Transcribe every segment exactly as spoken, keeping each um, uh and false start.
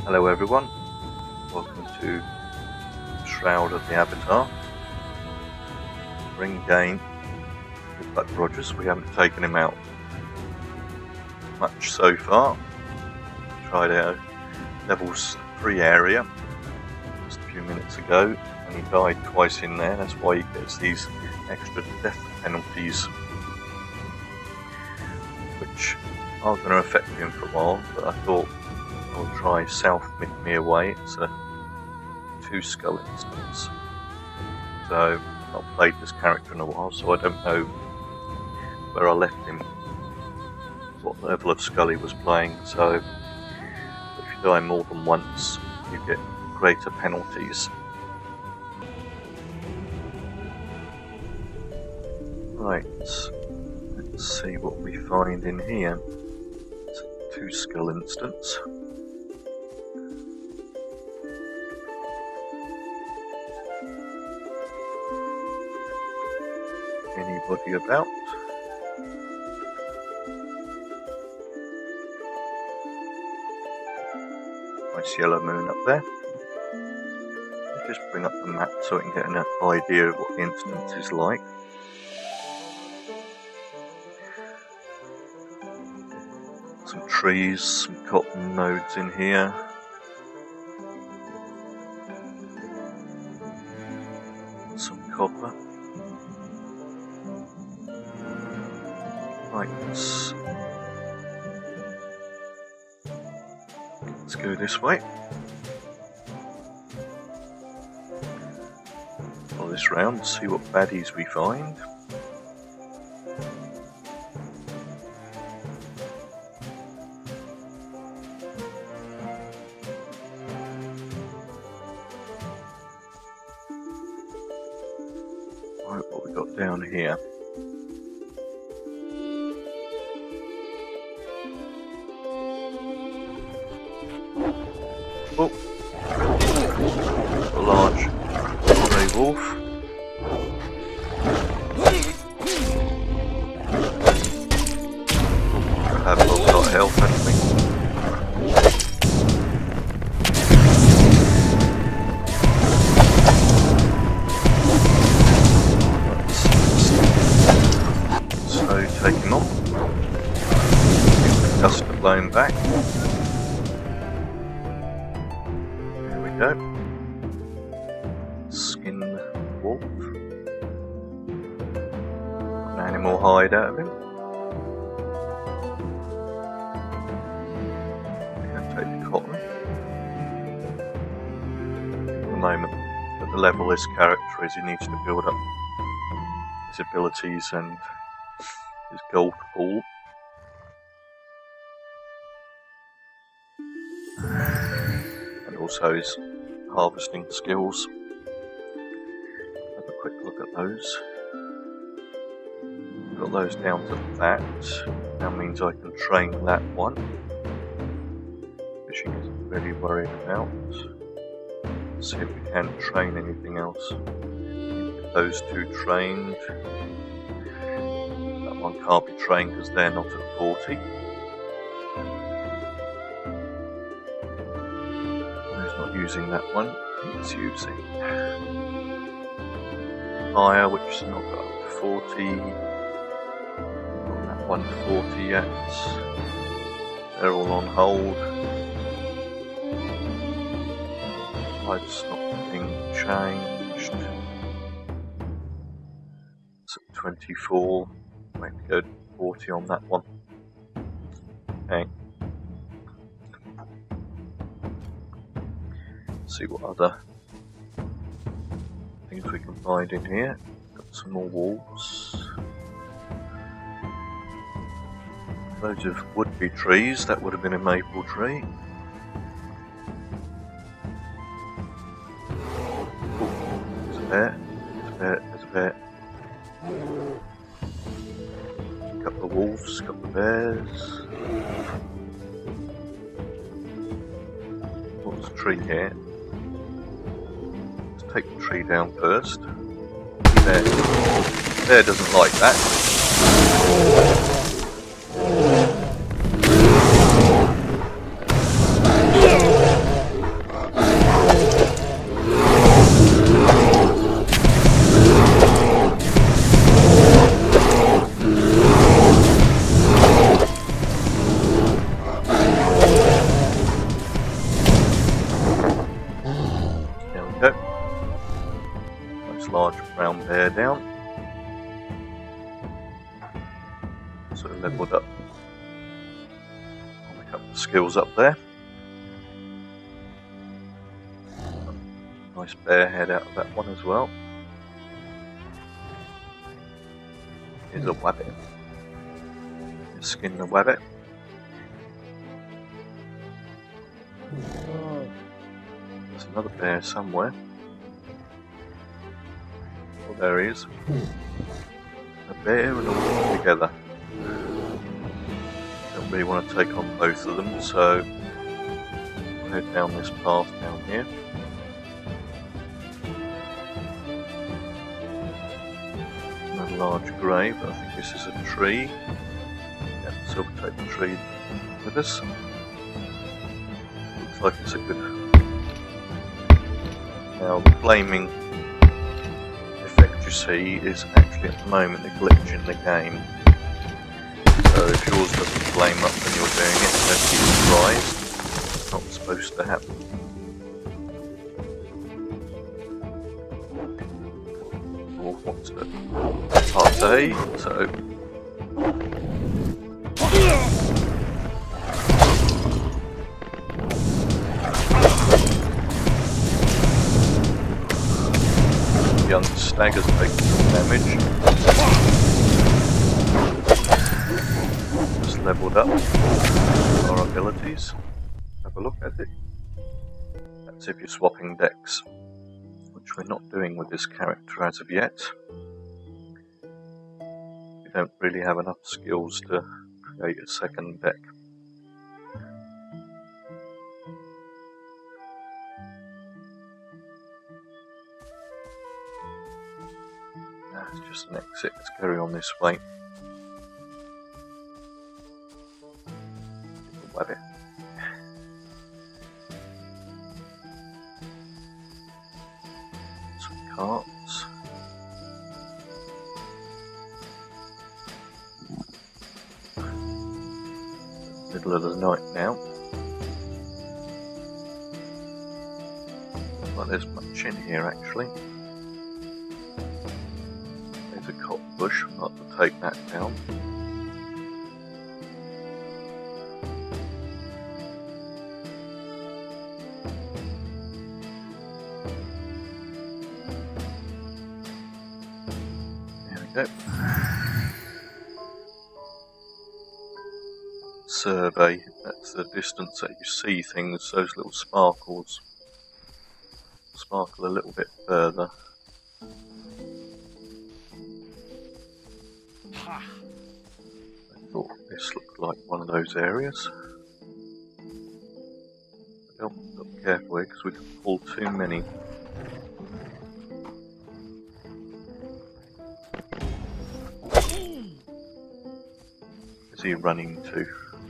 Hello everyone, welcome to Shroud of the Avatar. Ring game with Buck Rogers. We haven't taken him out much so far. Tried out levels three area just a few minutes ago and he died twice in there. That's why he gets these extra death penalties, which are going to affect him for a while, but I thought I'll try South Midmear way. It's a two skull instance. So I've not played this character in a while, so I don't know where I left him, what level of skull he was playing. So if you die more than once, you get greater penalties. Right, let's see what we find in here. It's a two skull instance. Anybody about? Nice yellow moon up there. I'll just bring up the map so I can get an idea of what the instance is like. Some trees, some cotton nodes in here. Some copper. Right, let's, let's go this way. Follow this round, see what baddies we find. Right, what we got down here? Oh, a large grey wolf. I've got a lot of health, I think. So take him on. Dust blown back. Go. Skin wolf. Got an animal hide out of him. We're going to take the cotton. At the moment, at the level this character is, he needs to build up his abilities and his gold pool. Also his harvesting skills. Have a quick look at those. Got those down to that. That means I can train that one. Fishing isn't really worried about. Let's see if we can train anything else. Get those two trained. That one can't be trained because they're not at forty. Using that one, he's using fire, which is not got up to forty. Not that one to forty yet. They're all on hold. Life's not being changed. It's at twenty-four. Maybe go to forty on that one. Okay. See what other things we can find in here. Got some more wolves. Loads of would-be trees. That would have been a maple tree. Ooh, there's a bear. There's a bear. There's a bear. A couple of wolves. A couple of bears. What's a tree here? Take the tree down first. There. There doesn't like that. bear down. So leveled up on a couple of skills up there. Nice bear head out of that one as well. Here's a wabbit. Skin the wabbit. There's another bear somewhere. Oh, there he is. A bear and a wolf together. Don't really want to take on both of them, so I'll head down this path down here. A large grave, but I think this is a tree. Yeah, so we'll take the tree with us. Looks like it's a good. Now the flaming effect you see is actually at the moment a glitch in the game. So if yours doesn't flame up when you're doing it, don't be surprised. It's not supposed to happen. Or what's it? Party, so young stag has taken some damage. Just leveled up our abilities. Have a look at it. That's if you're swapping decks, which we're not doing with this character as of yet. We don't really have enough skills to create a second deck. That's just an exit. Let's carry on this way. Wabbit. Some carts. Middle of the night now. Well, there's much in here actually. There's a cotton bush, we'll have to take that down. There we go. Survey, that's the distance that you see things, those little sparkles sparkle a little bit further. I thought this looked like one of those areas. Don't look careful here because we can pull too many. Where's he running to?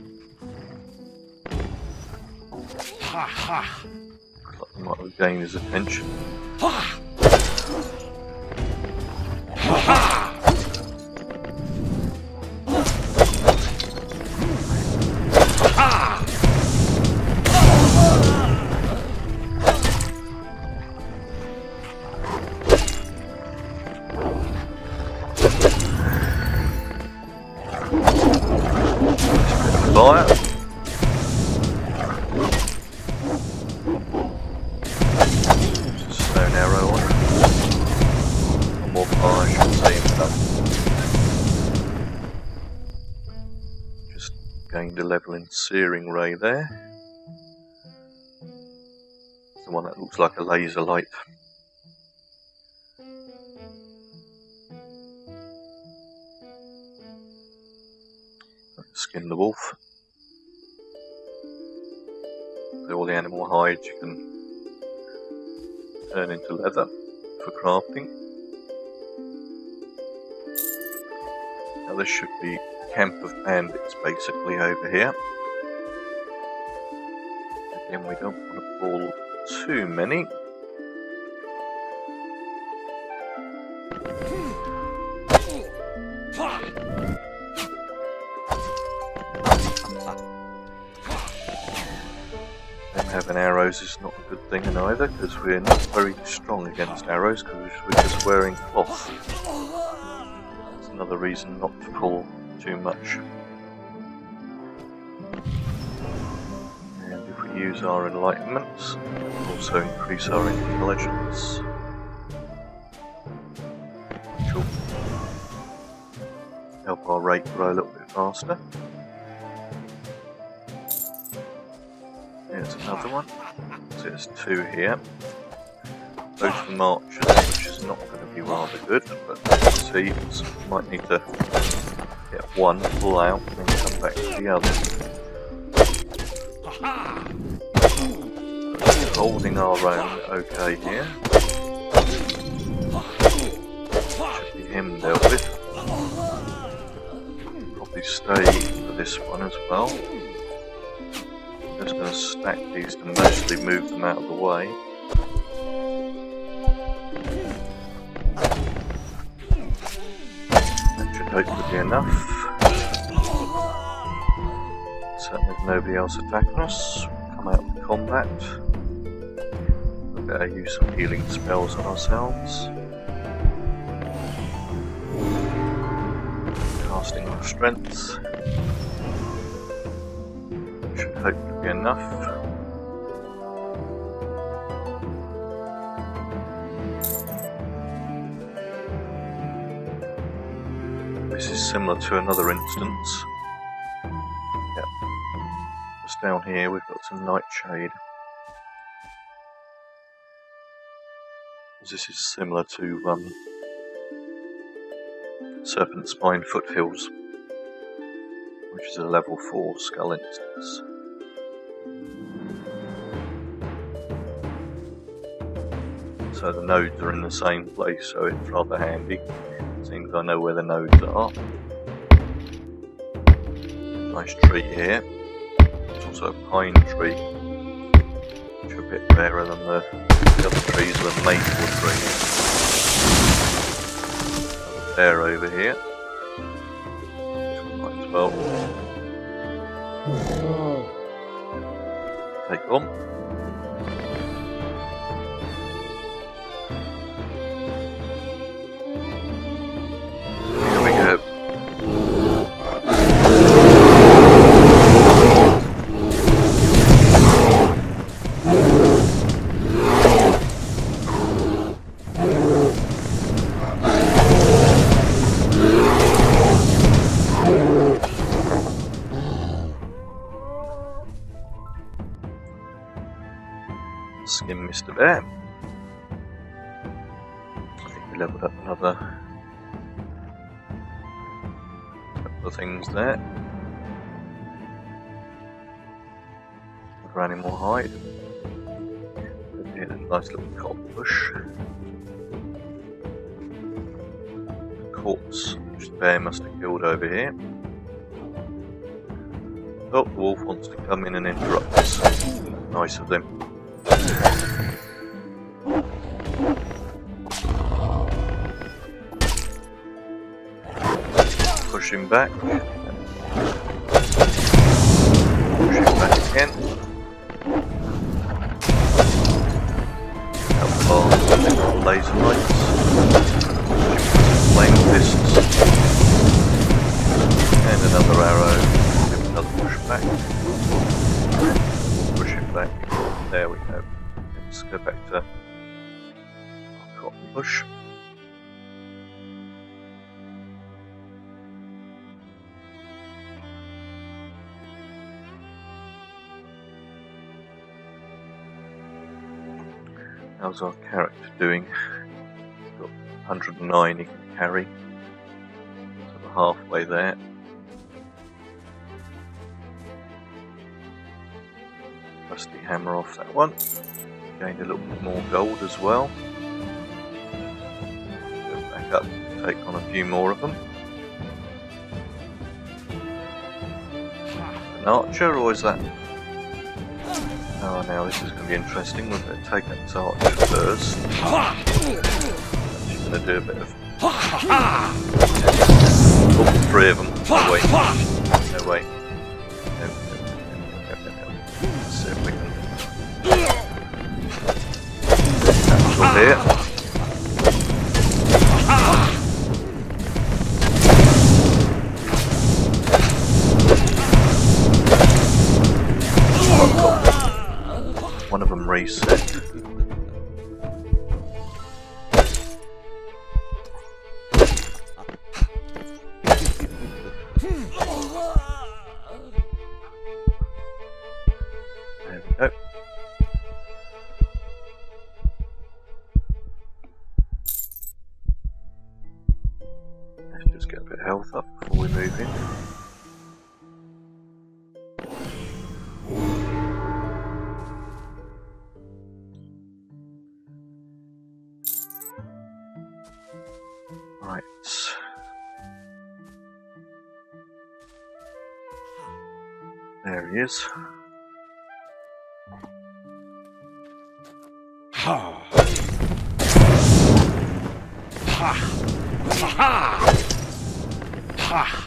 Ha ha! Looks like we might have gained his attention. Ha! Ha! Fire. Just a stone arrow on it. One more fire, I should say, and done. Just gained a level in searing ray there. It's the one that looks like a laser light. Skin the wolf. So all the animal hides you can turn into leather for crafting. Now this should be a camp of bandits basically over here. Again, we don't want to pull too many. Them having arrows is not a good thing either, because we're not very strong against arrows, because we're just wearing cloth. That's another reason not to pull too much. And if we use our enlightenments, we'll also increase our intelligence. Which will help our rate grow a little bit faster. Here's another one. So there's two here. Both for marchers, which is not going to be rather good, but let's see. So we might need to get one, pull out, and then come back to the other. Holding our own okay here. Should be him dealt with. Probably stay for this one as well. Just going to stack these to mostly move them out of the way. That should hopefully be enough. Certainly there's nobody else attacking us. Come out of combat. We better use some healing spells on ourselves. Casting our strength. Should hopefully be enough. This is similar to another instance. Yep. Just down here we've got some nightshade. This is similar to um, Serpent Spine Foothills, which is a level four skull instance. So the nodes are in the same place, so it's rather handy. Seems I know where the nodes are. Nice tree here. There's also a pine tree, which are a bit rarer than the, the other trees, the maple tree. Another bear over here. Might as well take on. Here we go. Skin Mister Bear. I think we leveled up another couple of things there. Another animal hide. Here's a nice little cotton bush. A corpse which the bear must have killed over here. Oh, the wolf wants to come in and interrupt us. Nice of them. Push him back. Push him back again. Help our laser lights. Flame fists. And another arrow. Give another push back. Push him back. There we go. Let's go back to our cotton bush. How's our character doing? Got one hundred and nine he can carry. So we're halfway there. Rusty hammer off that one. Gained a little bit more gold as well. Go back up and take on a few more of them. An archer, or is that... Oh, now this is going to be interesting. We're going to take that archer first. She's going to do a bit of... Oh, three of them. No way. No way. No, no, no, no, no, no. Let's see if we can one of them reset. There we go. Let's just get a bit of health up before we move in. Right. There he is. Ha! Ha! Ha! Ha!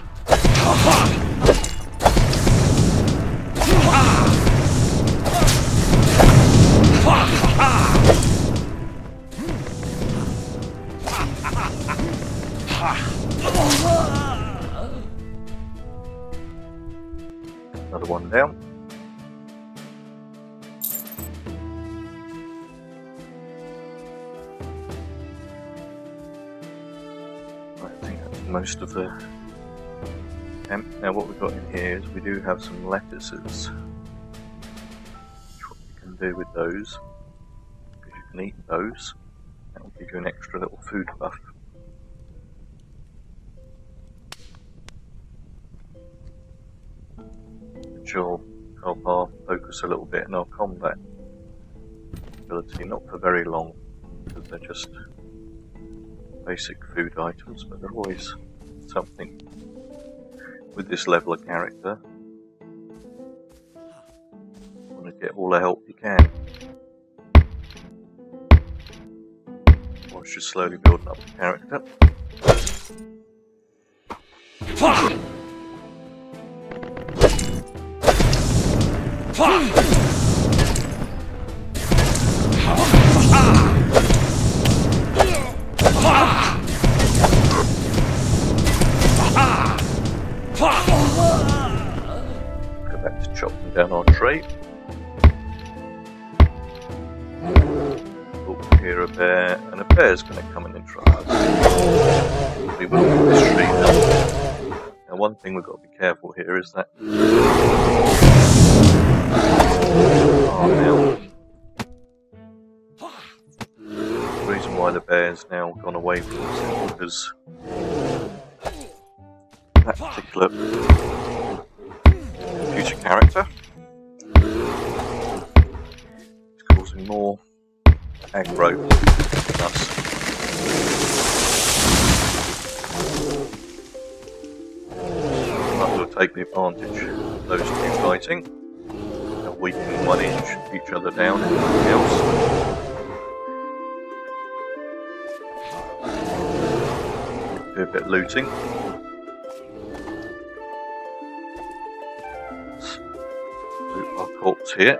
Another one down. I think that's most of the camp. Now what we've got in here is we do have some lettuces. What you can do with those, because you can eat those, that will give you an extra little food buff. Which will help our focus a little bit and our combat ability, not for very long, because they're just basic food items, but they're always something. With this level of character, you want to get all the help you can. Once you're slowly building up the character. Go back to chopping down our tree. Oh, here a bear, and a bear's going to come and interrupt us. We will put this tree down. Now one thing we've got to be careful here is that oh, now. The reason why the bear's now gone away from us is because that particular future character is causing more aggro than us. Might as well take the advantage of those two fighting. They'll weaken one inch, each other down, and nothing else. Do a bit of looting. Loot our corpse here.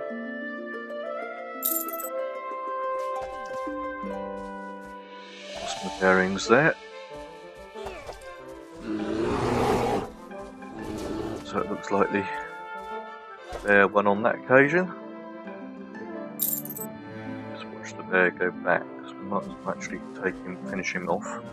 Lost my bearings there. So it looks like the bear won on that occasion. Just watch the bear go back, because we might as well actually take him, finish him off.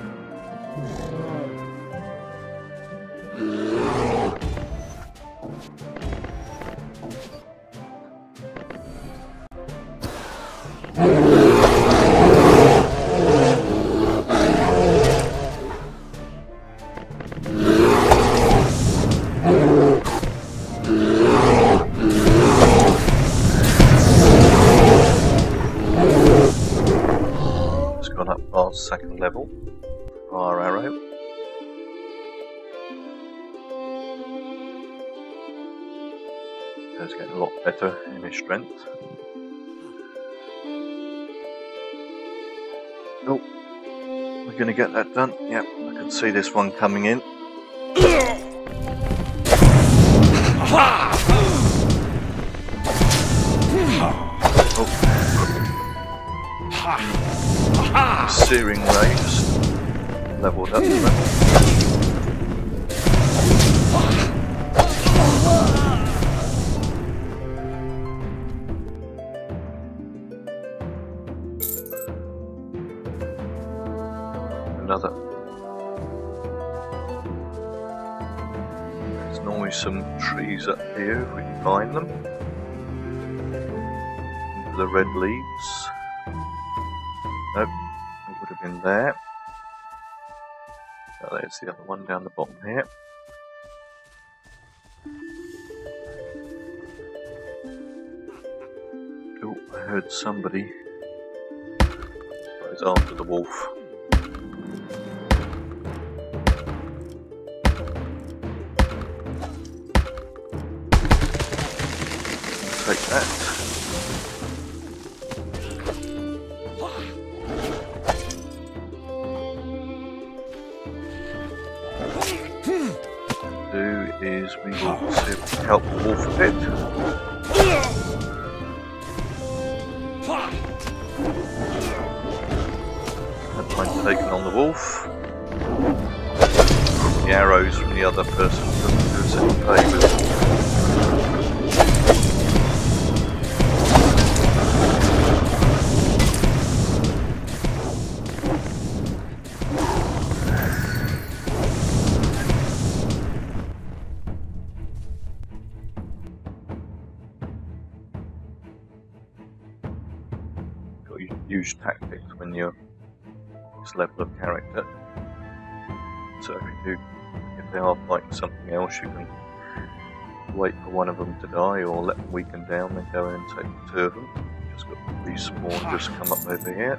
It's gone up past second level. Fire arrow. It's getting a lot better in his strength. Oh, we're going to get that done. Yep, I can see this one coming in. Oh. Searing rays leveled up. some trees up here if we can find them. Into the red leaves. Nope, it would have been there. Oh, there's the other one down the bottom here. Oh, I heard somebody goes after the wolf. Take that. Do is we will see if we can help the wolf a bit. Don't mind taking on the wolf. The arrows from the other person doesn't do us any favours. Use tactics when you're this level of character. So if you do, if they are fighting something else, you can wait for one of them to die or let them weaken down, then go in and take two of them. Just got to respawn, just come up over here.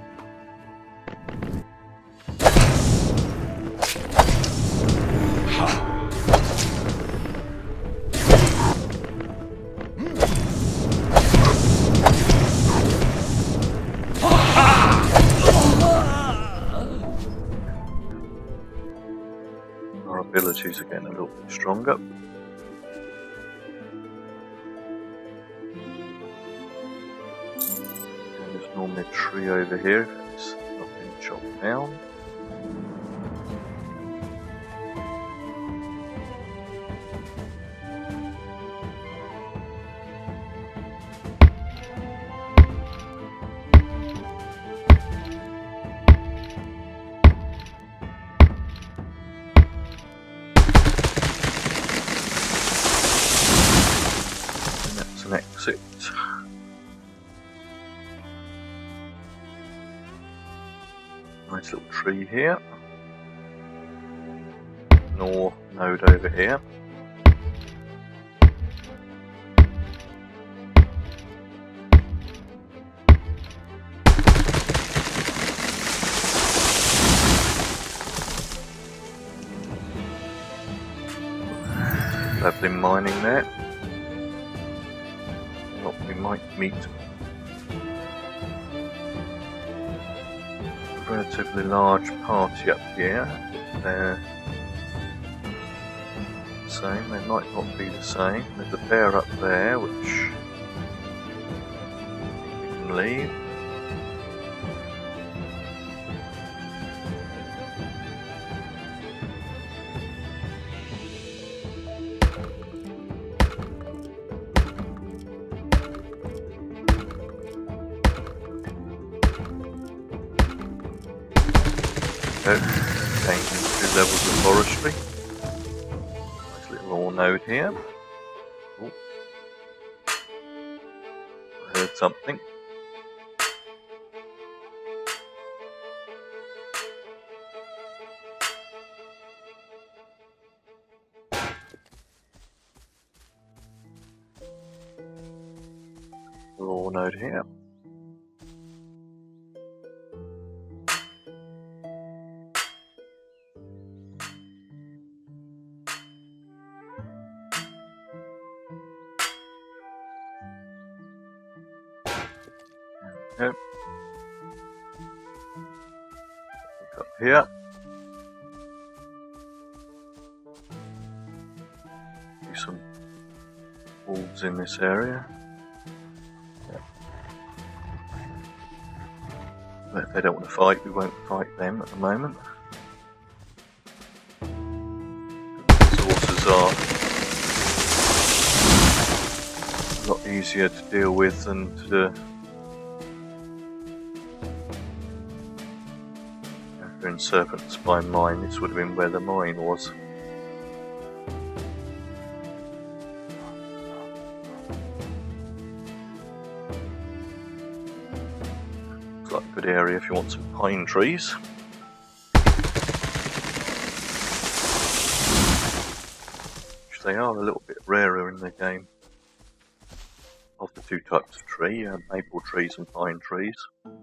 Abilities are getting a little bit stronger. And there's normally a tree over here if it's not been chopped down. Exit. Nice little tree here. Nor node over here. Lovely mining there. We might meet a relatively large party up here. They're the same, they might not be the same. There's a bear up there which we can leave. Changing two levels of forestry. Nice little ore node here. Oh. I heard something. Ore node here. Yep. Look up here. See some wolves in this area. Yep. But if they don't want to fight, we won't fight them at the moment. The sources are a lot easier to deal with than to in Serpent Spine Mine. This would have been where the mine was. quite a good area if you want some pine trees. Which they are a little bit rarer in the game. Of the two types of tree, you have maple trees and pine trees.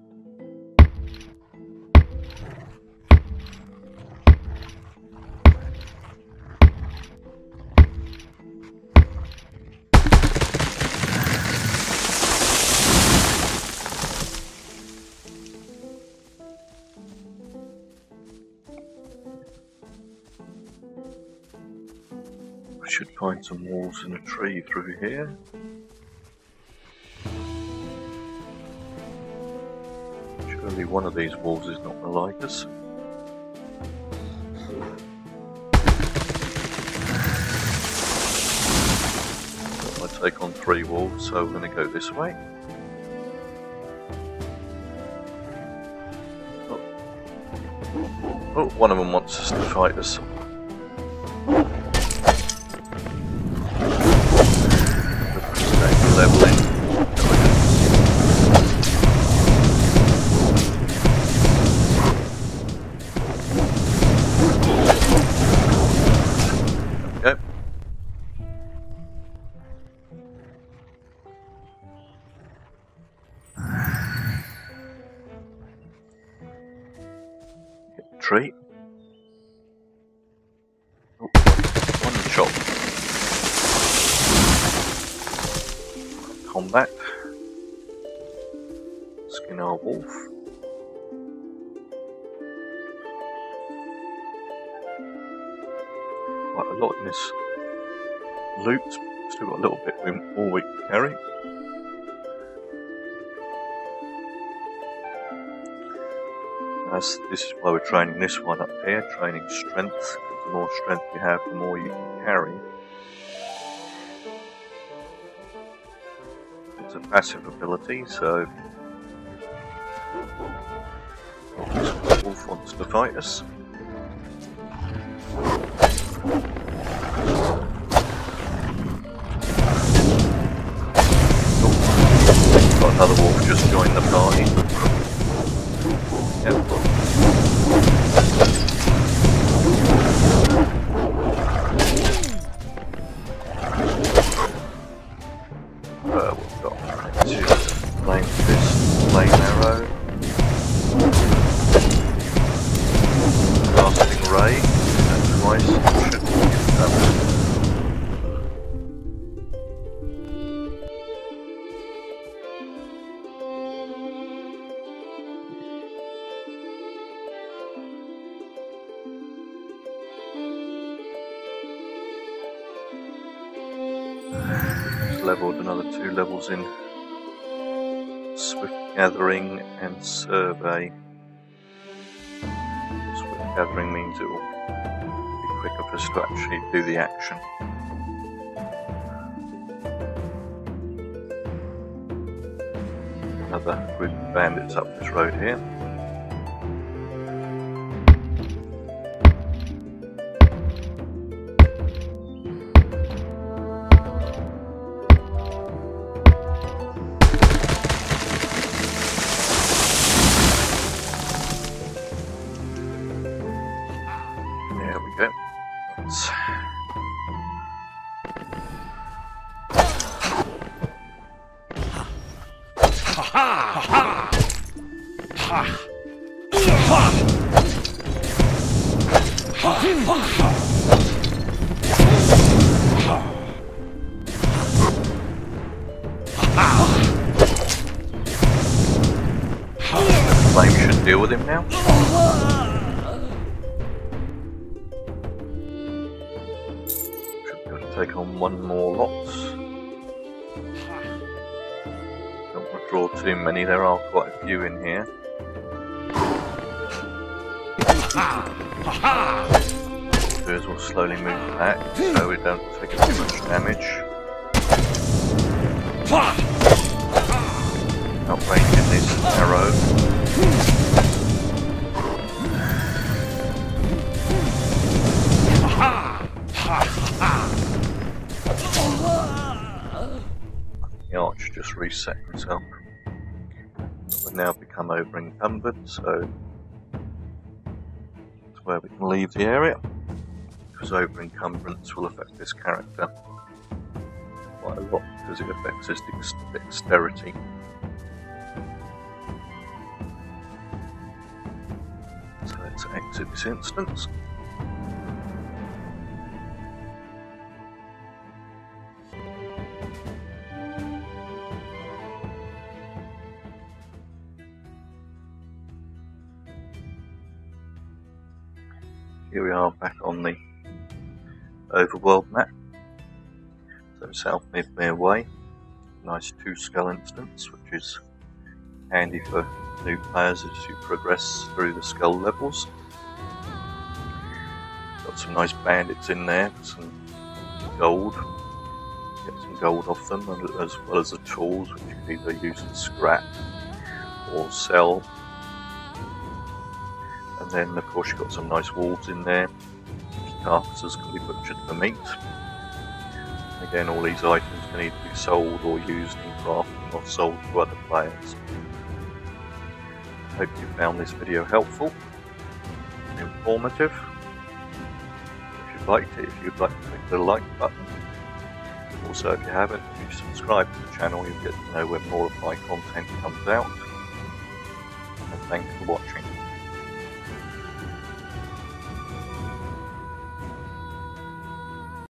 I should find some walls and a tree through here. Surely one of these walls is not going to like us. I take on three walls, so we're going to go this way. Oh. Oh, one of them wants us to fight us. Leveling. Okay. Get the tree. Oh, one shot. Combat. Skin our wolf. Quite a lot in this loot. Still got a little bit more we can carry. As this is why we're training this one up here, training strength. The more strength you have, the more you can carry. It's a passive ability, so this wolf wants to fight us. Oh, got another wolf just joined the party. Yep. Uh, we've got two flame fist, flame arrow, casting ray, and twice should give damage. Leveled another two levels in Swift Gathering and Survey. Swift Gathering means it will be quicker for us to actually do the action. Another group of bandits up this road here. Flame should deal with him now. Should be able to take on one more lot. Don't want to draw too many, there are quite a few in here. Do is we'll slowly move back so we don't take too much damage. Outranging this arrow. The arch just reset himself. we've now become over encumbered, so that's where we can leave the area, because over encumbrance will affect this character quite a lot because it affects his dex dexterity. So let's exit this instance. Here we are back on the overworld map. So South Midmear Way, nice two skull instance, which is handy for new players as you progress through the skull levels. Got some nice bandits in there, some gold, get some gold off them, as well as the tools which you can either use to scrap or sell. And then of course you've got some nice wolves in there, carcasses can be butchered for meat. And again, all these items can either be sold or used in crafting or sold to other players. I hope you found this video helpful and informative. If you liked it, if you'd like to click the like button. Also, if you haven't, if you subscribe to the channel, you'll get to know when more of my content comes out. And thanks for watching.